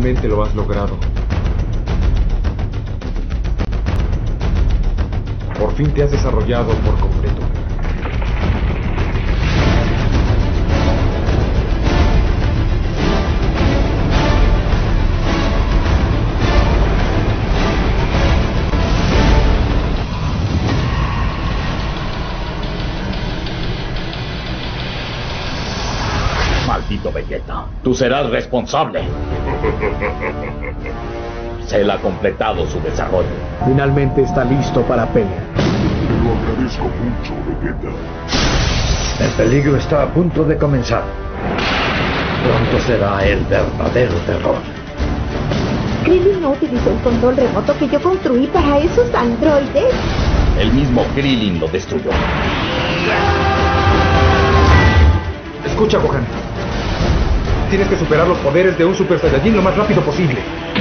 Finalmente lo has logrado. Por fin te has desarrollado por completo. Maldito Vegeta, tú serás responsable. Cell ha completado su desarrollo. Finalmente está listo para pelear. Te lo agradezco mucho, Vegeta. El peligro está a punto de comenzar. Pronto será el verdadero terror. Krillin no utilizó el control remoto que yo construí para esos androides. El mismo Krillin lo destruyó. Escucha, Gohan. Tienes que superar los poderes de un Super Saiyajin lo más rápido posible.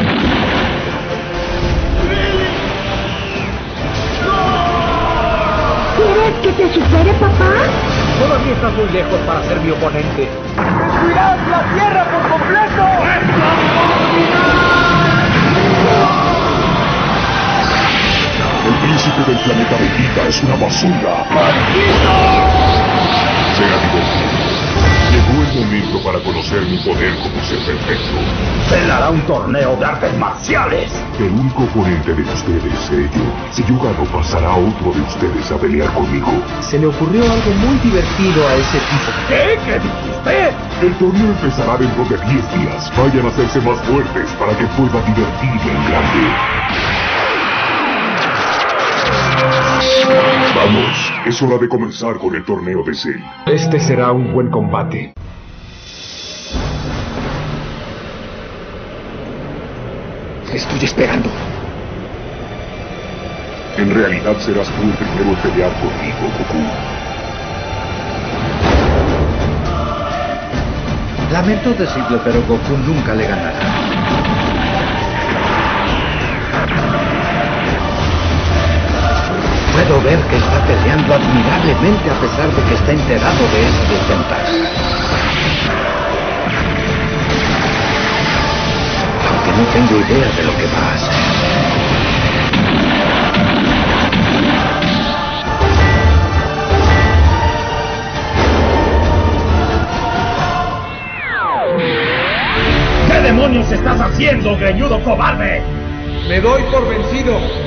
¿Quieres que te supere, papá? Todavía estás muy lejos para ser mi oponente. ¡Descuidad la Tierra por completo! El príncipe del planeta Vegeta es una basura. ¡Maldito! Será divertido. Llegó el momento para conocer mi poder como ser perfecto. Cell hará un torneo de artes marciales. El único oponente de ustedes seré yo. Si yo gano, pasará otro de ustedes a pelear conmigo. Se le ocurrió algo muy divertido a ese tipo. ¿Qué? ¿Qué dijiste? El torneo empezará dentro de 10 días. Vayan a hacerse más fuertes para que pueda divertirme en grande. Vamos, es hora de comenzar con el torneo de Cell. Este será un buen combate. Estoy esperando. En realidad serás tú el primero en pelear conmigo, Goku. Lamento decirlo, pero Goku nunca le ganará. Puedo ver que está peleando admirablemente a pesar de que está enterado de esa desventaja. Aunque no tengo idea de lo que va a hacer. ¿Qué demonios estás haciendo, greñudo cobarde? Me doy por vencido.